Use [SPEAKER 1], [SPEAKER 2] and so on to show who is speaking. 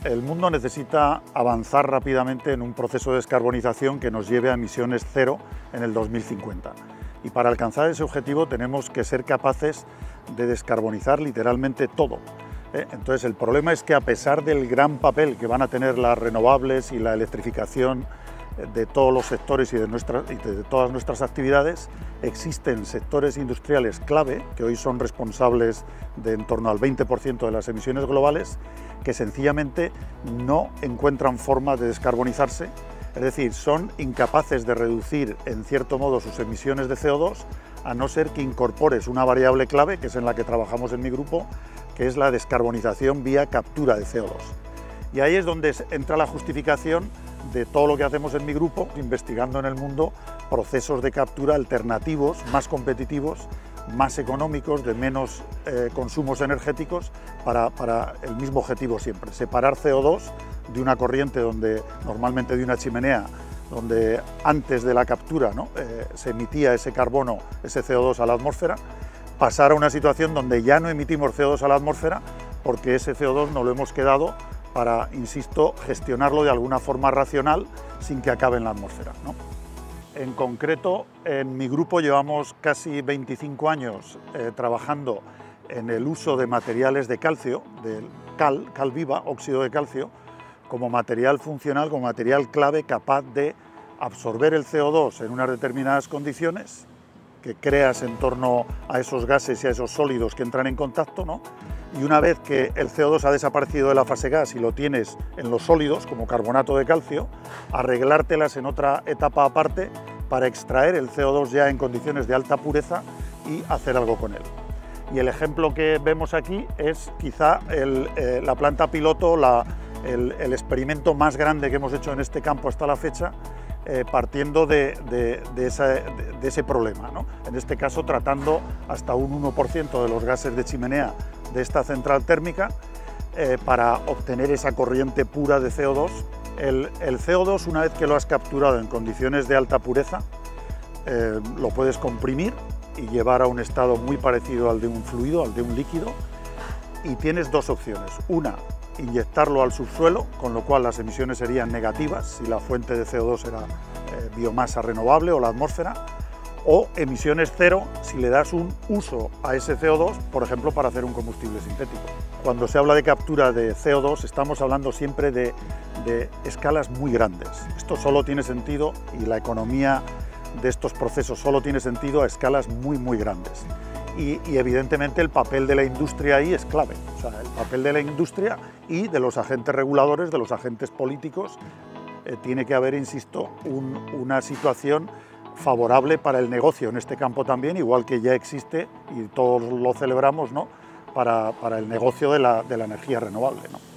[SPEAKER 1] El mundo necesita avanzar rápidamente en un proceso de descarbonización que nos lleve a emisiones cero en el 2050. Y para alcanzar ese objetivo tenemos que ser capaces de descarbonizar literalmente todo. Entonces el problema es que a pesar del gran papel que van a tener las renovables y la electrificación de todos los sectores y de todas nuestras actividades, existen sectores industriales clave que hoy son responsables de en torno al 20% de las emisiones globales, que sencillamente no encuentran forma de descarbonizarse, es decir, son incapaces de reducir en cierto modo sus emisiones de CO2, a no ser que incorpores una variable clave, que es en la que trabajamos en mi grupo, que es la descarbonización vía captura de CO2. Y ahí es donde entra la justificación de todo lo que hacemos en mi grupo, investigando en el mundo procesos de captura alternativos, más competitivos, más económicos, de menos consumos energéticos, para el mismo objetivo siempre: separar CO2 de una corriente normalmente de una chimenea, donde antes de la captura, ¿no?, se emitía ese carbono, ese CO2 a la atmósfera, pasar a una situación donde ya no emitimos CO2 a la atmósfera, porque ese CO2 nos lo hemos quedado para, insisto, gestionarlo de alguna forma racional sin que acabe en la atmósfera, ¿no? En concreto, en mi grupo llevamos casi 25 años trabajando en el uso de materiales de calcio, del cal viva, óxido de calcio, como material funcional, como material clave capaz de absorber el CO2 en unas determinadas condiciones que creas en torno a esos gases y a esos sólidos que entran en contacto, ¿no? Y una vez que el CO2 ha desaparecido de la fase gas y lo tienes en los sólidos, como carbonato de calcio, arreglártelas en otra etapa aparte para extraer el CO2 ya en condiciones de alta pureza y hacer algo con él. Y el ejemplo que vemos aquí es quizá la planta piloto, el experimento más grande que hemos hecho en este campo hasta la fecha, partiendo de ese problema, ¿no? En este caso tratando hasta un 1% de los gases de chimenea de esta central térmica para obtener esa corriente pura de CO2. El CO2, una vez que lo has capturado en condiciones de alta pureza, lo puedes comprimir y llevar a un estado muy parecido al de un fluido, al de un líquido, y tienes dos opciones: una, inyectarlo al subsuelo, con lo cual las emisiones serían negativas si la fuente de CO2 era biomasa renovable o la atmósfera, o emisiones cero si le das un uso a ese CO2, por ejemplo, para hacer un combustible sintético. Cuando se habla de captura de CO2 estamos hablando siempre de escalas muy grandes. Esto solo tiene sentido, y la economía de estos procesos solo tiene sentido a escalas muy grandes. Y evidentemente el papel de la industria ahí es clave, o sea, el papel de la industria y de los agentes reguladores, de los agentes políticos. Tiene que haber, insisto, una situación favorable para el negocio en este campo también, igual que ya existe, y todos lo celebramos, ¿no?, para el negocio de la energía renovable, ¿no?